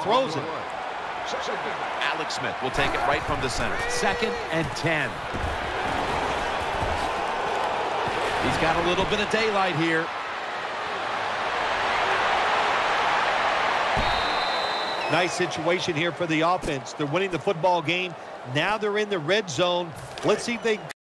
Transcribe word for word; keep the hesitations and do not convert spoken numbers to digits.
throws it. Alex Smith will take it right from the center. Second and ten. He's got a little bit of daylight here. Nice situation here for the offense. They're winning the football game. Now they're in the red zone. Let's see if they